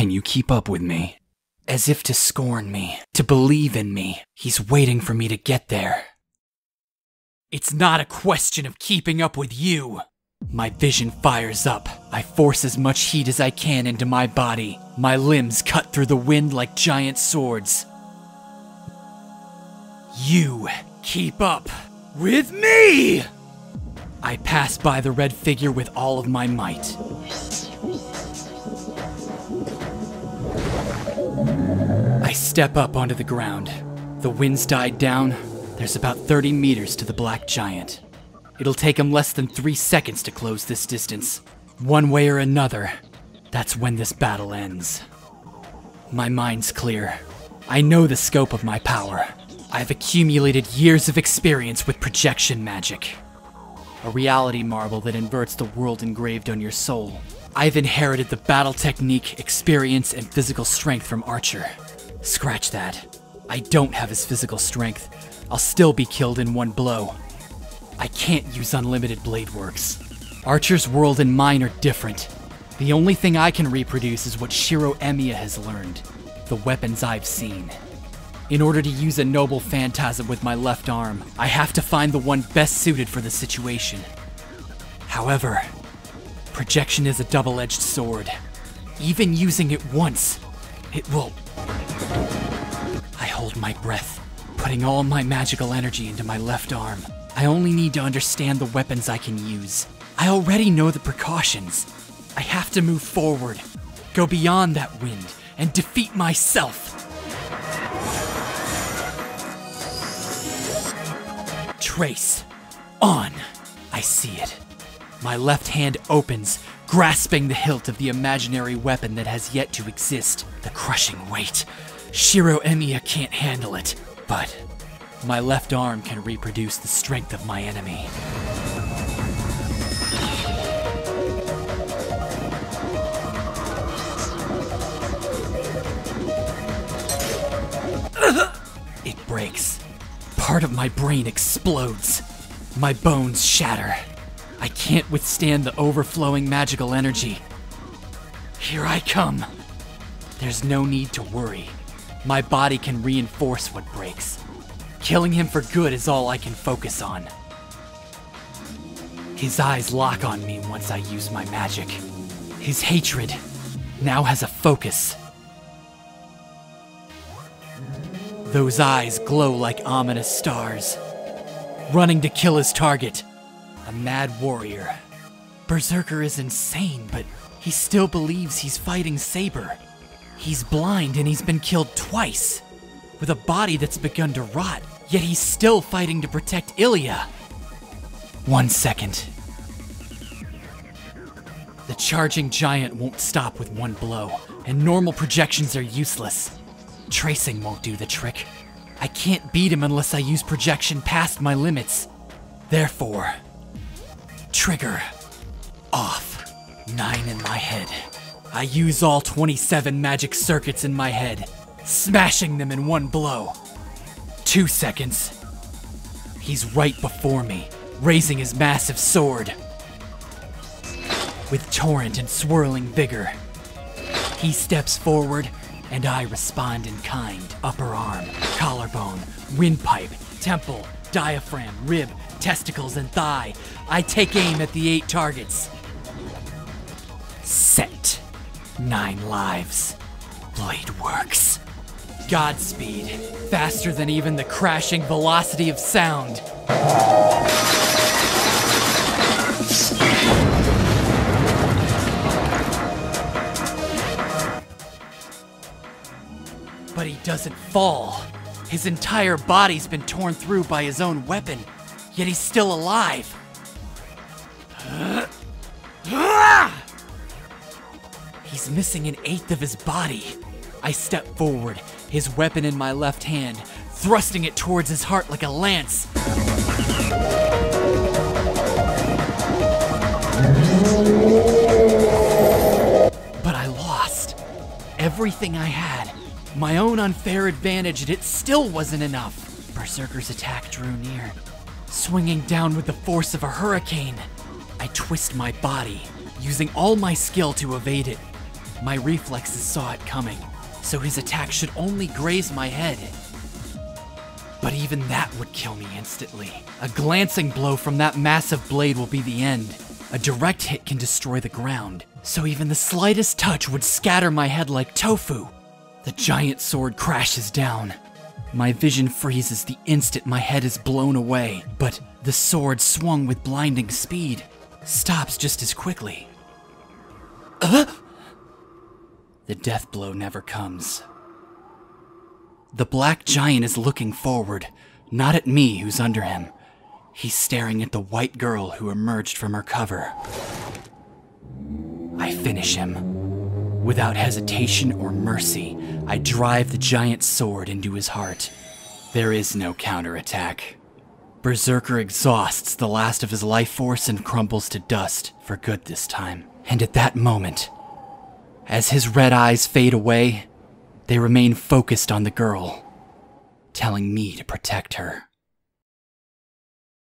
Can you keep up with me? As if to scorn me, to believe in me, he's waiting for me to get there. It's not a question of keeping up with you. My vision fires up. I force as much heat as I can into my body. My limbs cut through the wind like giant swords. You keep up with me! I pass by the red figure with all of my might. I step up onto the ground. The wind's died down. There's about 30 meters to the black giant. It'll take him less than 3 seconds to close this distance. One way or another, that's when this battle ends. My mind's clear. I know the scope of my power. I've accumulated years of experience with projection magic. A reality marble that inverts the world engraved on your soul. I've inherited the battle technique, experience, and physical strength from Archer. Scratch that. I don't have his physical strength. I'll still be killed in one blow. I can't use unlimited blade works. Archer's world and mine are different. The only thing I can reproduce is what Shiro Emiya has learned. The weapons I've seen. In order to use a noble phantasm with my left arm, I have to find the one best suited for the situation. However, projection is a double-edged sword. Even using it once, it will... I hold my breath, putting all my magical energy into my left arm. I only need to understand the weapons I can use. I already know the precautions. I have to move forward, go beyond that wind, and defeat myself. Trace. On. I see it. My left hand opens, grasping the hilt of the imaginary weapon that has yet to exist. The crushing weight. Shiro Emiya can't handle it, but my left arm can reproduce the strength of my enemy. It breaks. Part of my brain explodes. My bones shatter. I can't withstand the overflowing magical energy. Here I come. There's no need to worry. My body can reinforce what breaks. Killing him for good is all I can focus on. His eyes lock on me once I use my magic. His hatred now has a focus. Those eyes glow like ominous stars. Running to kill his target. A mad warrior. Berserker is insane, but he still believes he's fighting Saber. He's blind and he's been killed twice. With a body that's begun to rot, yet he's still fighting to protect Ilya. 1 second. The charging giant won't stop with one blow, and normal projections are useless. Tracing won't do the trick. I can't beat him unless I use projection past my limits. Therefore, trigger off. 9 in my head. I use all 27 magic circuits in my head, smashing them in one blow. 2 seconds. He's right before me, raising his massive sword. With torrent and swirling vigor, he steps forward, and I respond in kind. Upper arm, collarbone, windpipe, temple, diaphragm, rib, testicles, and thigh. I take aim at the 8 targets. Set. 9 lives. Blade works. Godspeed. Faster than even the crashing velocity of sound. But he doesn't fall. His entire body's been torn through by his own weapon, yet he's still alive. He's missing an 1/8 of his body. I step forward, his weapon in my left hand, thrusting it towards his heart like a lance. But I lost. Everything I had. My own unfair advantage, and it still wasn't enough. Berserker's attack drew near, swinging down with the force of a hurricane. I twist my body, using all my skill to evade it. My reflexes saw it coming, so his attack should only graze my head. But even that would kill me instantly. A glancing blow from that massive blade will be the end. A direct hit can destroy the ground, so even the slightest touch would scatter my head like tofu. The giant sword crashes down. My vision freezes the instant my head is blown away, but the sword, swung with blinding speed, stops just as quickly. The death blow never comes. The black giant is looking forward, not at me who's under him. He's staring at the white girl who emerged from her cover. I finish him. Without hesitation or mercy, I drive the giant sword into his heart. There is no counterattack. Berserker exhausts the last of his life force and crumbles to dust for good this time. And at that moment, as his red eyes fade away, they remain focused on the girl, telling me to protect her.